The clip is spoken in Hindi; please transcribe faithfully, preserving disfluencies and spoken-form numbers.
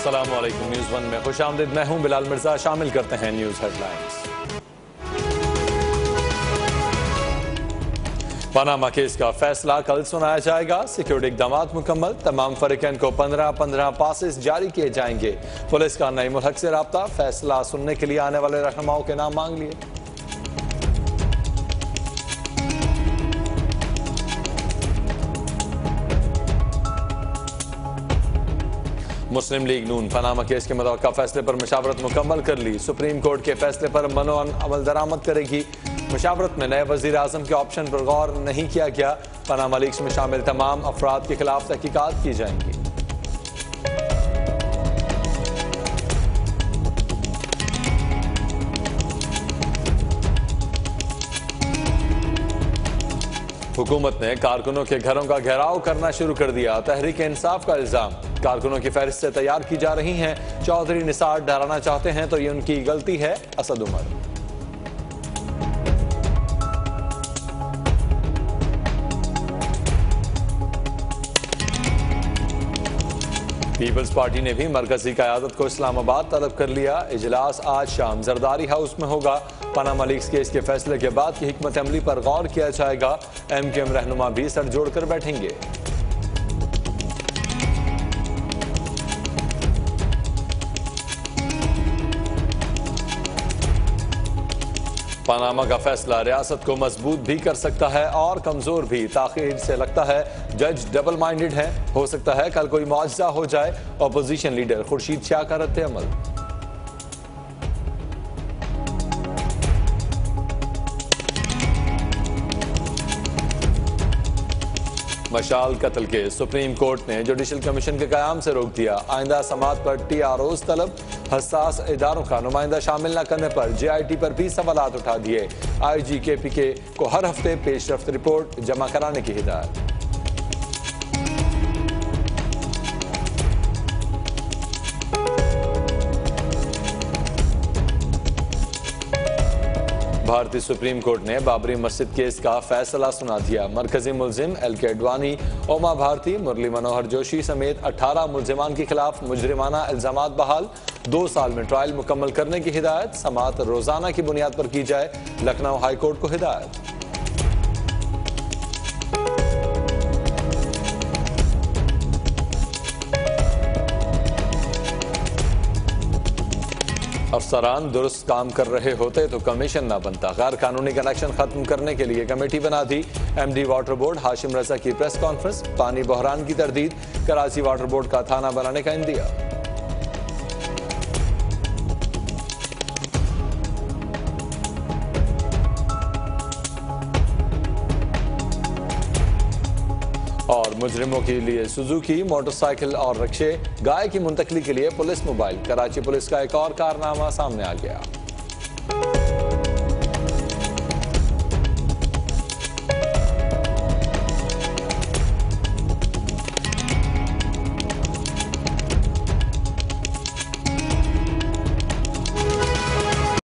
अस्सलामुअलैकुम, न्यूज़ वन में खुशामदीद। मैं हूं बिलाल मिर्जा। शामिल करते हैं न्यूज़ हेडलाइंस। पनामा केस का फैसला कल सुनाया जाएगा। सिक्योरिटी इक़दामात मुकम्मल। तमाम फरीकैन को पंद्रह पंद्रह पासेस जारी किए जाएंगे। पुलिस का नईमुल हक से राब्ता। फैसला सुनने के लिए आने वाले रहनुमाओं के नाम मांग लिए। मुस्लिम लीग नून पनामा केस के मुतवक्का फैसले पर मशावरत मुकम्मल कर ली। सुप्रीम कोर्ट के फैसले पर मनो अमल दरामद करेगी। मशावरत में नए वजीर आजम के ऑप्शन पर गौर नहीं किया गया। पनामा लीग्स में शामिल तमाम अफराद के खिलाफ तहकीकात की जाएंगी। हुकूमत ने कारकुनों के घरों का घेराव करना शुरू कर दिया। तहरीक इंसाफ का इल्जाम। कारकुनों की फहरिस्तें तैयार की जा रही हैं। चौधरी निसार डराना चाहते हैं तो ये उनकी गलती है। असद उमर। पीपल्स पार्टी ने भी मरकजी क़यादत को इस्लामाबाद तलब कर लिया। इजलास आज शाम जरदारी हाउस में होगा। पनामा लीग्स केस के फैसले के बाद की हिकमत अमली पर गौर किया जाएगा। एम के एम रहनुमा भी सर जोड़कर बैठेंगे। पनामा का फैसला रियासत को मजबूत भी कर सकता है और कमजोर भी। ताखीर से लगता है जज डबल माइंडेड है। हो सकता है कल कोई मुआजिजा हो जाए। अपोजिशन लीडर खुर्शीद शाह का रद्द अमल। मशाल कत्ल के सुप्रीम कोर्ट ने जुडिशल कमीशन के कयाम से रोक दिया। आइंदा समात पर टी आर ओज तलब। हसास इदारों का नुमाइंदा शामिल न करने पर जे आई टी पर भी सवालात उठा दिए। आई जी के पी के को हर हफ्ते पेशरफ्त रिपोर्ट जमा कराने की हिदायत। भारतीय सुप्रीम कोर्ट ने बाबरी मस्जिद केस का फैसला सुना दिया। मरकजी मुलजिम एल के अडवाणी, ओमा भारती, मुरली मनोहर जोशी समेत अठारह मुलजिमान के खिलाफ मुजरिमाना इल्जामात बहाल। दो साल में ट्रायल मुकम्मल करने की हिदायत। समात रोजाना की बुनियाद पर की जाए। लखनऊ हाई कोर्ट को हिदायत। अफसरान दुरुस्त काम कर रहे होते तो कमीशन ना बनता। गैर कानूनी कनेक्शन खत्म करने के लिए कमेटी बना दी। M D water board Hashim Raza की प्रेस कॉन्फ्रेंस। पानी बहरान की तरदीद। कराची वाटर बोर्ड का थाना बनाने का इंदिया। और मुजरिमों के लिए सुजुकी मोटरसाइकिल और रिक्शे। गाय की मुंतकली के लिए पुलिस मोबाइल। कराची पुलिस का एक और कारनामा सामने आ गया।